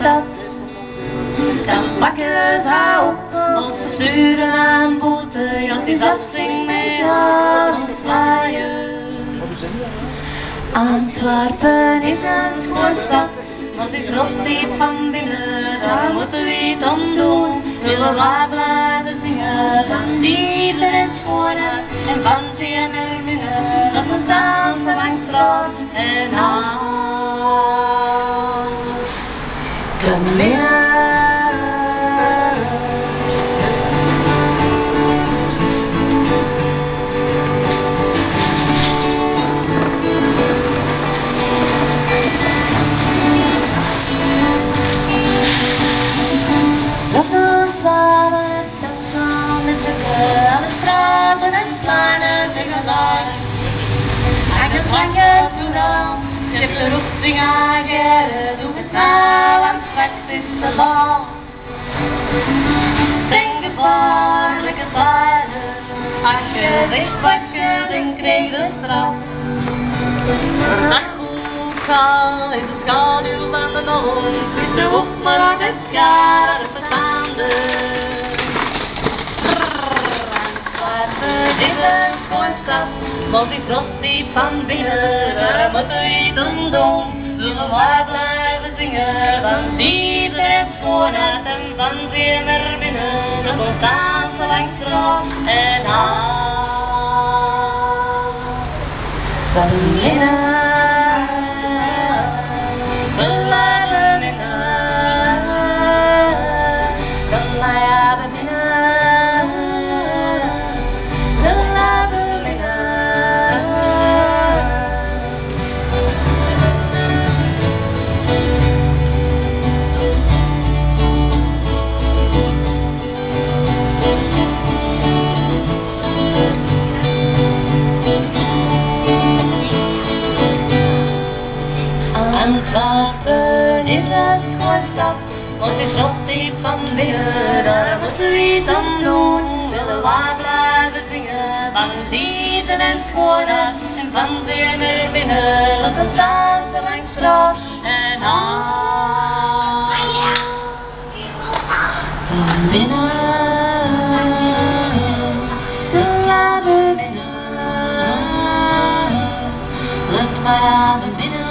stad. Dan pakken ze op, als ze sturen aan boete, als die zafzing mee haar ontvlaaien. Antwerpen is een voorstad, maar het is rotdiep van binnen, daar moeten we het om doen. Willen we blijven zingen, van Dieder en Schone, en van Tien en Minnen, dat we dansen langs straat en aan. Kom binnen. Je hebt de roeping aangegeven, doe het nou, want straks is te lang. Denk gevaarlijke tijden, als je zegt wat je denkt, krijg je straf. Dag goed gaan, is de schaduw van de zon, is de hoek maar aan het scherpe staande. Antwerpen is een schoonstad, maar die frost diep van binnen, daar moeten we iets aan doen. Zullen wij blijven zingen, van Dieder en Schoonheid en van Tien en Minnen, dat we dansen langs straat en aan. Van binnen, we blijven binnen, we blijven binnen. Antwerpen is een schoonstad, maar het is rotdiep van binnen, daar moeten we iets aan doen. Willen wij blijven zingen, van Dieder en Schoonheid en van Tien en Minnen, dat we dansen langs straat en aan. Van binnen, we blijven binnen, we blijven binnen.